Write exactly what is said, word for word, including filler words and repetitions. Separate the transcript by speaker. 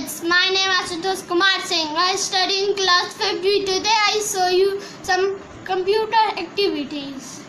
Speaker 1: kids, my name is Ashutosh Kumar Singh. I study in class fifth. Today I show you some computer activities.